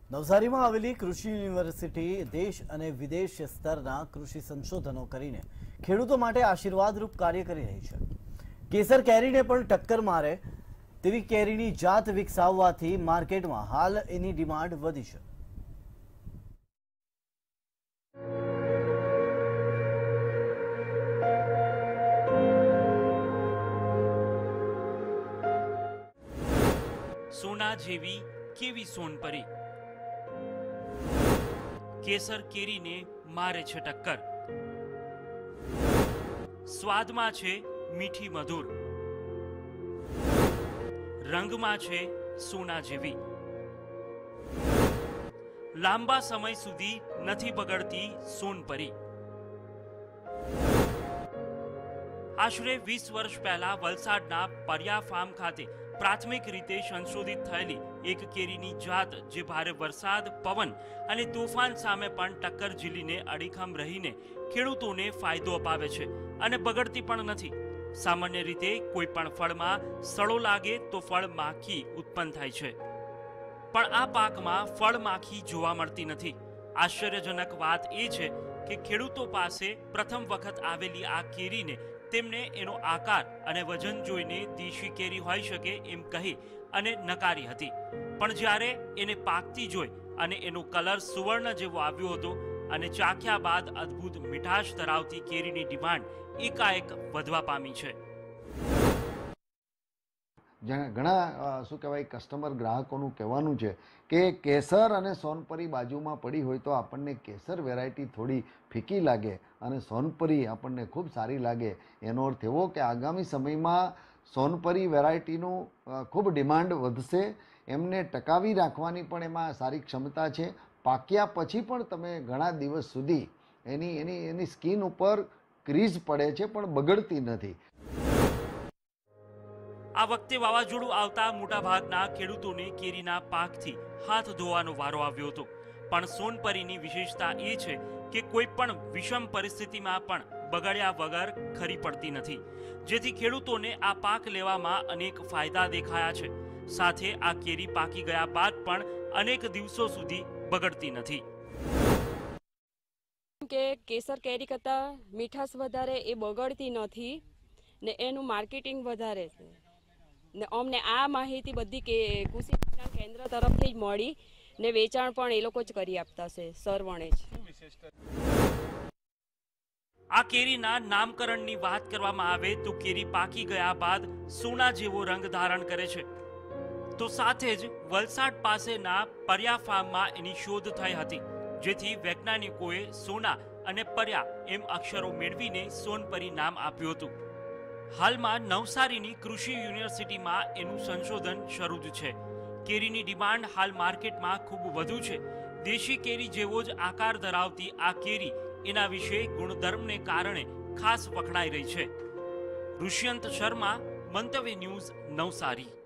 નવસારીમાં આવેલી કૃષિ યુનિવર્સિટી દેશ અને વિદેશ સ્તરના કૃષિ સંશોધનો કરીને ખેડૂતો માટે આશીર્વાદરૂપ કાર્ય કરી રહી છે। કેસર કેરીને પણ ટક્કર મારે તેવી કેરીની જાત વિકસાવવાથી માર્કેટમાં હાલ એની ડિમાન્ડ વધી છે। सोना जेवी केवी सोनपरी केसर केरी ने मारे छे टक्कर। स्वाद में छे मीठी मधुर, रंग में छे सोना जेवी, लांबा समय सुधी नथी बगड़ती सोनपरी। आश्रे 20 वर्ष पहला वलसाडना परिया फार्म खाते प्राथमिक रीते संशोधित थयेली एक केरीनी जात जे भारे वरसाद, पवन अने तोफान सामे पण टक्कर झीलीने अડીખમ रहीने खेडूतोने फायदो अपावे छे अने बगड़ती पण नथी। सामान्य रीते कोई पण फळमां सड़ो लागे तो फळ माखी उत्पन्न थाय छे, पण आ पाकमां फळ माखी जोवा मळती नथी। आश्चर्यजनक वात ए छे के खेडूतो पासे प्रथम वखत आवेली आ केरीने तेमने एनो आकार अने वजन जोईने देशी केरी होई शके एम कही अने नकारी हती, पण ज्यारे एने पाकती जोई अने एनो कलर सुवर्ण जेवो आव्यो हतो अने चाख्या बाद अद्भुत मीठाश धरावती केरीनी डिमांड एकाएक वधवा पामी छे। घणा शुं कहेवाय कस्टमर ग्राहकोनुं कहेवानुं छे के केसर अने सोनपरी बाजुमां पड़ी होय तो आपणने केसर वेरायटी थोड़ी फीकी लागे अने सोनपरी आपणने खूब सारी लागे। एनो अर्थ एवो के आगामी समयमां सोनपरी वेरायटीनुं खूब डिमांड वधशे। एमने टकावी राखवानी पण एमां सारी क्षमता छे। पाक्या पछी पण तमे घणा दिवस सुधी एनी एनी एनी स्किन उपर क्रीज पड़े छे पण बगड़ती नथी। आ वखते वावाझोडું આવતા મોટા ભાગના ખેડૂતોને કેરીના પાકથી હાથ ધોવાનો વારો આવ્યો હતો, પણ સોનપરીની વિશેષતા એ છે કે કોઈ પણ વિષમ પરિસ્થિતિમાં પણ બગડ્યા વગર ખરી પડતી નથી, જેથી ખેડૂતોને આ પાક લેવામાં અનેક ફાયદા દેખાયા છે। સાથે આ કેરી પાકી ગયા બાદ પણ અનેક દિવસો સુધી બગડતી નથી। કે કેસર કેરી કરતા મીઠાશ વધારે એ બગડતી નથી ને એનું માર્કેટિંગ વધારે છે ને અમને આ માહિતી બધી કે કૃષિ વિજ્ઞાન કેન્દ્ર તરફથી જ મળી ને વેચાણ પણ એ લોકો જ કરી આપતા છે સરવણે જ। આ કેરીના નામકરણની વાત કરવામાં આવે તો કેરી પાકી ગયા બાદ સોના જેવો રંગ ધારણ કરે છે, તો સાથે જ વલસાડ પાસેના પરિયા ફાર્મમાં એની શોધ થઈ હતી, જેથી વૈજ્ઞાનિકોએ સોના અને પરિયા એમ અક્ષરો મેળવીને સોનપરી નામ આપ્યું હતું। હાલમાં નવસારીની કૃષિ યુનિવર્સિટીમાં એનું સંશોધન શરૂ છે। કેરીની ડિમાન્ડ હાલ માર્કેટમાં ખૂબ વધુ છે। દેશી કેરી જેવો જ આકાર ધરાવતી આ કેરી એના વિશે ગુણધર્મને કારણે ખાસ વખણાઈ રહી છે। ઋષ્યંત શર્મા, મંતવ્ય ન્યૂઝ, નવસારી।